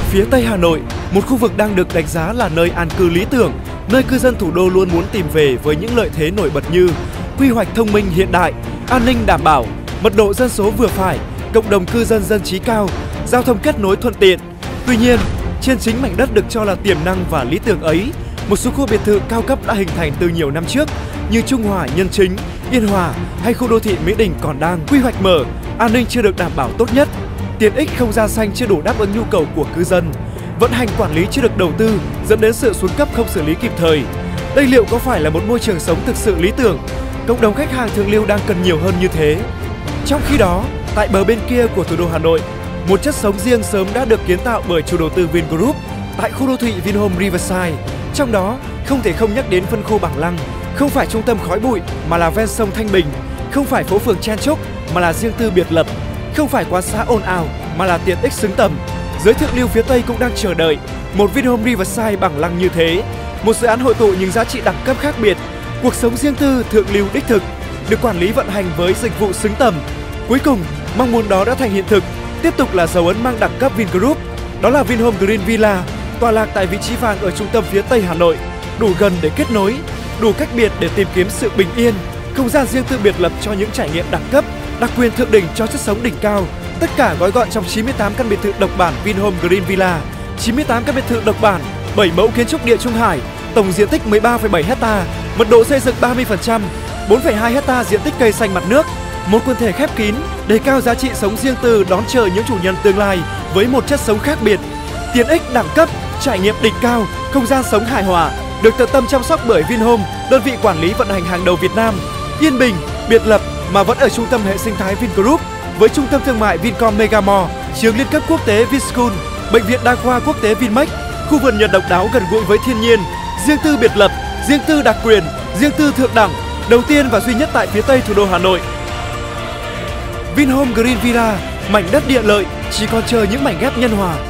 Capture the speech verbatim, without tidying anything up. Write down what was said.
Phía Tây Hà Nội, một khu vực đang được đánh giá là nơi an cư lý tưởng, nơi cư dân thủ đô luôn muốn tìm về với những lợi thế nổi bật như quy hoạch thông minh hiện đại, an ninh đảm bảo, mật độ dân số vừa phải, cộng đồng cư dân dân trí cao, giao thông kết nối thuận tiện. Tuy nhiên, trên chính mảnh đất được cho là tiềm năng và lý tưởng ấy, một số khu biệt thự cao cấp đã hình thành từ nhiều năm trước như Trung Hòa, Nhân Chính, Yên Hòa hay khu đô thị Mỹ Đình còn đang quy hoạch mở, an ninh chưa được đảm bảo tốt nhất, tiện ích không gian xanh chưa đủ đáp ứng nhu cầu của cư dân, vận hành quản lý chưa được đầu tư dẫn đến sự xuống cấp không xử lý kịp thời. Đây liệu có phải là một môi trường sống thực sự lý tưởng? Cộng đồng khách hàng thượng lưu đang cần nhiều hơn như thế. Trong khi đó, tại bờ bên kia của thủ đô Hà Nội, một chất sống riêng sớm đã được kiến tạo bởi chủ đầu tư Vingroup tại khu đô thị Vinhome Riverside. Trong đó, không thể không nhắc đến phân khu Bảng Lăng, không phải trung tâm khói bụi mà là ven sông Thanh Bình, không phải phố phường chen chúc mà là riêng tư biệt lập, không phải quán xá ồn ào mà là tiện ích xứng tầm. Giới thượng lưu phía Tây cũng đang chờ đợi một Vinhome Riverside Bảng Lăng như thế, một dự án hội tụ những giá trị đẳng cấp khác biệt, cuộc sống riêng tư thượng lưu đích thực, được quản lý vận hành với dịch vụ xứng tầm. Cuối cùng, mong muốn đó đã thành hiện thực, tiếp tục là dấu ấn mang đẳng cấp Vingroup, đó là Vinhome Green Villa, tọa lạc tại vị trí vàng ở trung tâm phía Tây Hà Nội, đủ gần để kết nối, đủ cách biệt để tìm kiếm sự bình yên, không gian riêng tư biệt lập cho những trải nghiệm đẳng cấp, đặc quyền thượng đỉnh cho chất sống đỉnh cao. Tất cả gói gọn trong chín mươi tám căn biệt thự độc bản Vinhome Green Villa, chín mươi tám căn biệt thự độc bản, bảy mẫu kiến trúc Địa Trung Hải, tổng diện tích mười ba phẩy bảy héc ta, mật độ xây dựng ba mươi phần trăm, bốn phẩy hai héc ta diện tích cây xanh mặt nước, một quần thể khép kín, đề cao giá trị sống riêng tư đón chờ những chủ nhân tương lai với một chất sống khác biệt, tiện ích đẳng cấp, trải nghiệm đỉnh cao, không gian sống hài hòa, được tận tâm chăm sóc bởi Vinhome, đơn vị quản lý vận hành hàng đầu Việt Nam, yên bình, biệt lập mà vẫn ở trung tâm hệ sinh thái Vingroup, với trung tâm thương mại Vincom Megamall, trường liên cấp quốc tế Vinschool, bệnh viện đa khoa quốc tế Vinmec, khu vườn nhật độc đáo gần gũi với thiên nhiên, riêng tư biệt lập, riêng tư đặc quyền, riêng tư thượng đẳng, đầu tiên và duy nhất tại phía Tây thủ đô Hà Nội. Vinhome Green Villa, mảnh đất địa lợi chỉ còn chờ những mảnh ghép nhân hòa.